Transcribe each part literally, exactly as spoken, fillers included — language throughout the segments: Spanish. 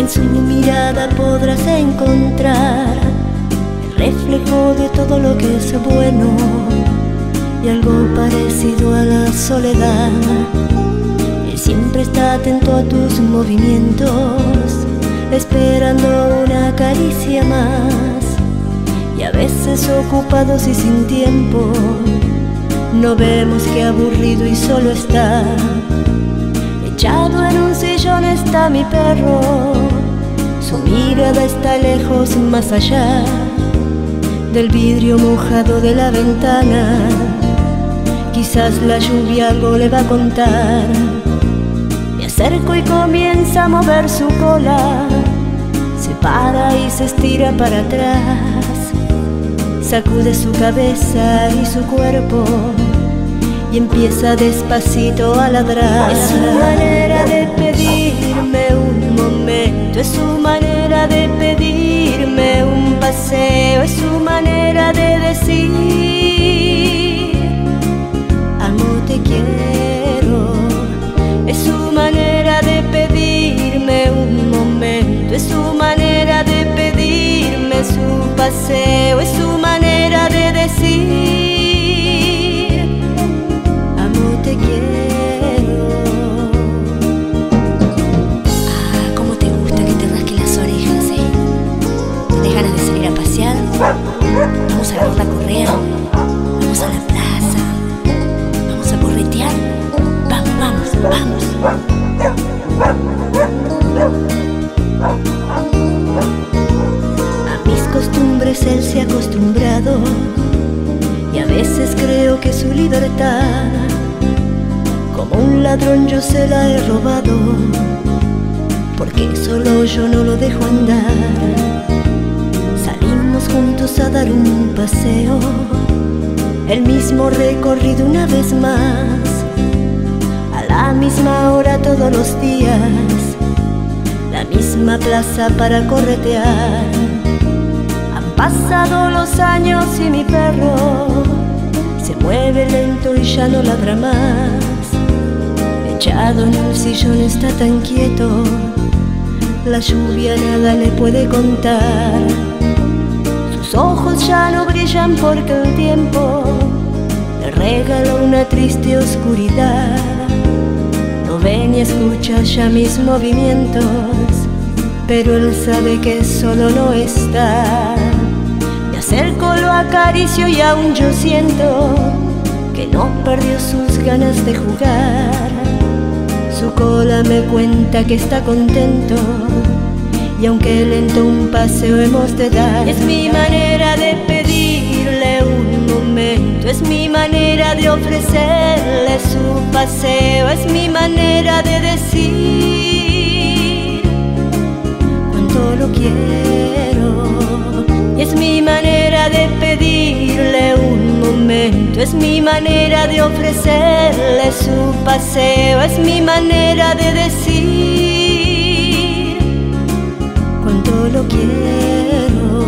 En su mirada podrás encontrar el reflejo de todo lo que es bueno y algo parecido a la soledad. Él siempre está atento a tus movimientos, esperando una caricia más. Y a veces ocupados y sin tiempo, no vemos que aburrido y solo está. Echado en un sillón está mi perro, su mirada está lejos, más allá del vidrio mojado de la ventana. Quizás la lluvia algo le va a contar. Me acerco y comienza a mover su cola, se para y se estira para atrás, sacude su cabeza y su cuerpo y empieza despacito a ladrar. Es su manera de pedirme un momento, es su manera de pedirme un paseo, es su manera de decir amo, te quiero. Es su manera de pedirme un momento, es su manera de pedirme su paseo, es su manera de decir amo, te quiero. Ah, cómo te gusta que te rasque las orejas, ¿eh? ¿Tenés ganas de salir a pasear? Vamos a agarrar la correa, vamos a la plaza, vamos a corretear. Vamos, vamos, vamos. A mis costumbres él se ha acostumbrado y a veces creo que su libertad, como un ladrón yo se la he robado, porque solo yo no lo dejo andar. Salimos juntos a dar un paseo, el mismo recorrido una vez más, a la misma hora todos los días, la misma plaza para corretear. Han pasado los años y mi perro se mueve lento y ya no ladra más. Echado en el sillón está tan quieto, la lluvia nada le puede contar. Sus ojos ya no brillan porque el tiempo le regala una triste oscuridad. No ve ni escucha ya mis movimientos, pero él sabe que solo no está. Me acerco, lo acaricio y aún yo siento que no perdió sus ganas de jugar. Su cola me cuenta que está contento y aunque lento un paseo hemos de dar. Es mi manera de pedirle un momento, es mi manera de ofrecerle su paseo, es mi manera de decir cuánto lo quiero. Y es mi manera de pedirle un momento, es mi manera de ofrecerle su paseo, es mi manera de decir cuánto lo quiero.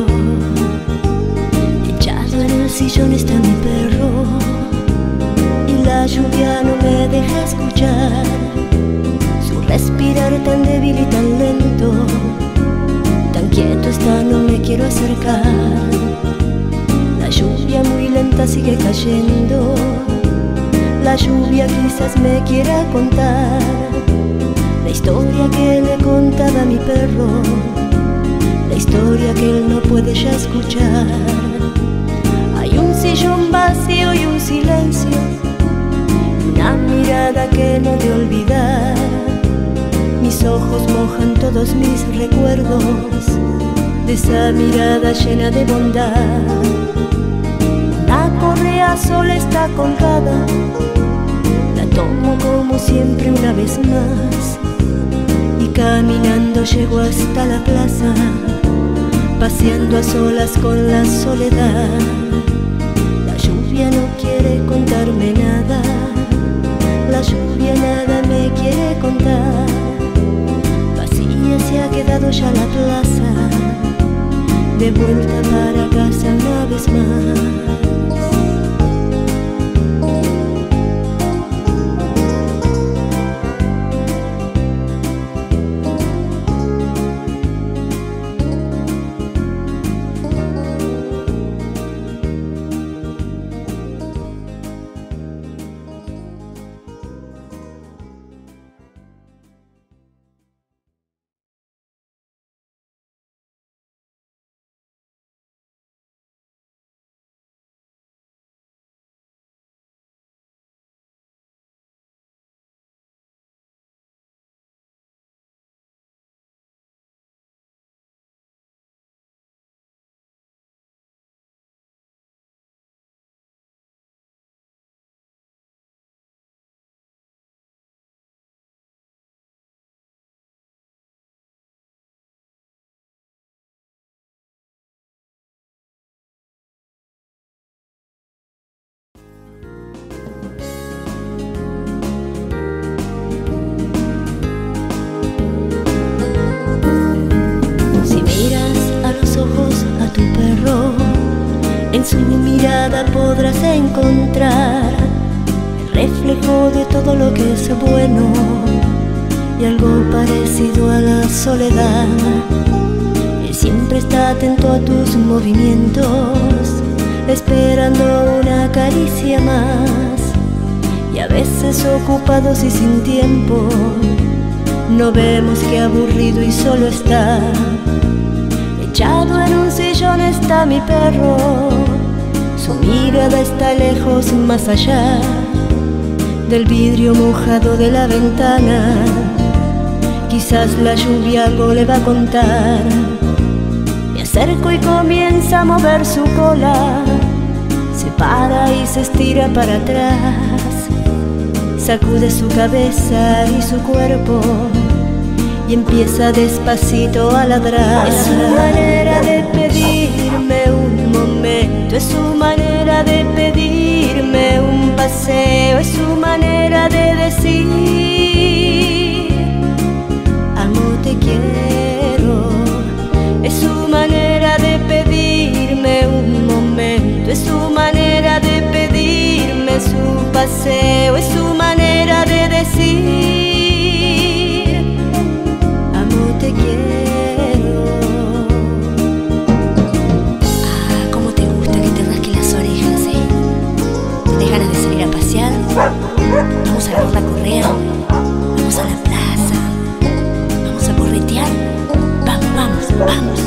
Echado en el sillón está mi perro y la lluvia no me deja escuchar su respirar tan débil y tan lento. Tan quieto está, no me quiero acercar. La lluvia muy lenta sigue cayendo, la lluvia quizás me quiera contar la historia que le contaba a mi perro, la historia que él no puede ya escuchar. Hay un sillón vacío y un silencio y una mirada que no de olvidar. Mis ojos mojan todos mis recuerdos de esa mirada llena de bondad. Una correa sola está colgada, la tomo como siempre una vez más y caminando llego hasta la plaza, paseando a solas con la soledad. La lluvia no quiere contarme nada, la lluvia nada me quiere contar. Se ha quedado ya la plaza, de vuelta para casa una vez más. mirada podrás encontrar el reflejo de todo lo que es bueno y algo parecido a la soledad. Él siempre está atento a tus movimientos, esperando una caricia más. Y a veces ocupados y sin tiempo, no vemos que aburrido y solo está. Echado en un sillón está mi perro, su mirada está lejos, más allá del vidrio mojado de la ventana. Quizás la lluvia algo le va a contar. Me acerco y comienza a mover su cola, se para y se estira para atrás, sacude su cabeza y su cuerpo y empieza despacito a ladrar. Es su manera de pedirme un momento, es su manera de pedirme un paseo, es su manera de decir amo, te quiero. Es su manera de pedirme un momento, es su manera de pedirme su paseo, es su manera de decir amo, te quiero. Ah, cómo te gusta que te rasque las orejas, ¿eh? ¿Tenés ganas de salir a pasear? Vamos a agarrar la correa, vamos a la plaza, vamos a corretear. Vamos, vamos, vamos.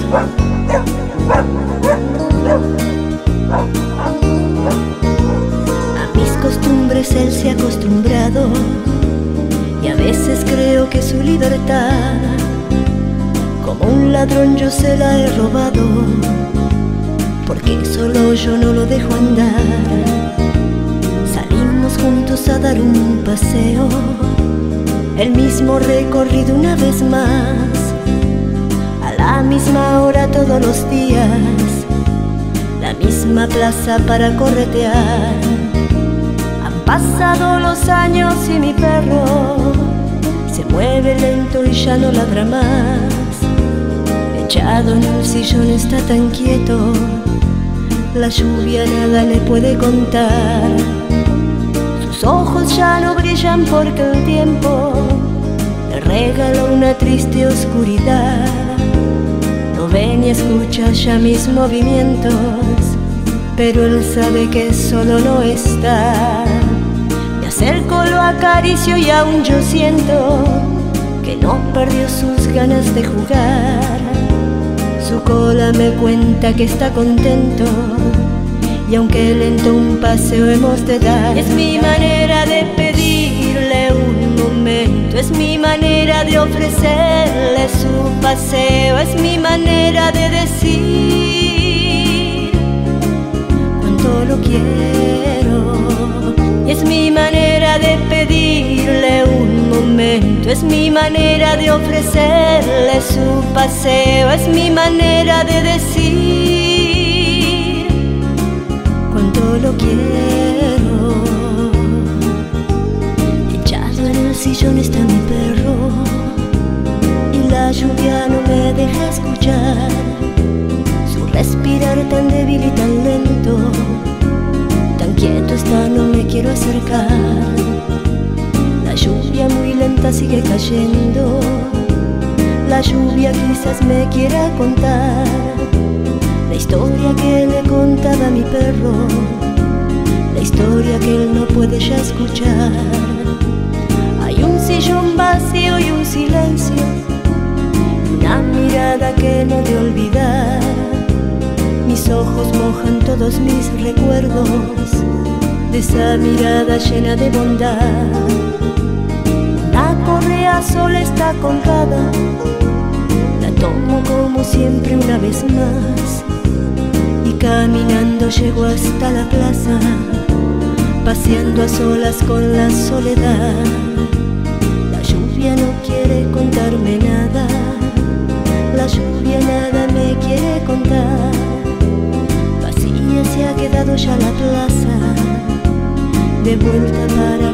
A mis costumbres él se ha acostumbrado y a veces creo que su libertad, como un ladrón yo se la he robado, porque solo yo no lo dejo andar. Salimos juntos a dar un paseo, el mismo recorrido una vez más, a la misma hora todos los días, la misma plaza para corretear. Han pasado los años y mi perro se mueve lento y ya no ladra más. Echado en un sillón está tan quieto, la lluvia nada le puede contar. Sus ojos ya no brillan porque el tiempo le regala una triste oscuridad. No ve ni escucha ya mis movimientos, pero él sabe que solo no está. Me acerco, lo acaricio y aún yo siento que no perdió sus ganas de jugar. Su cola me cuenta que está contento y aunque lento un paseo hemos de dar. Es mi manera de pedirle un momento, es mi manera de ofrecerle su paseo, es mi manera de decir cuánto lo quiero. Y es mi manera de pedirle un momento, es mi manera de ofrecerle su paseo, es mi manera de decir cuánto lo quiero. Echado en el sillón está mi perro y la lluvia no me deja escuchar su respirar tan débil y tan lento. Tan quieto está, no me quiero acercar. La lluvia muy lenta sigue cayendo, la lluvia quizás me quiera contar la historia que le contaba a mi perro, la historia que él no puede ya escuchar. Hay un sillón vacío y un silencio, y una mirada que no he de olvidar. Mis ojos mojan todos mis recuerdos de esa mirada llena de bondad. Una correa sola está colgada, la tomo como siempre una vez más, y caminando llego hasta la plaza, paseando a solas con la soledad. La lluvia no quiere contarme nada, la lluvia nada me quiere contar. Vacía se ha quedado ya la plaza, de vuelta para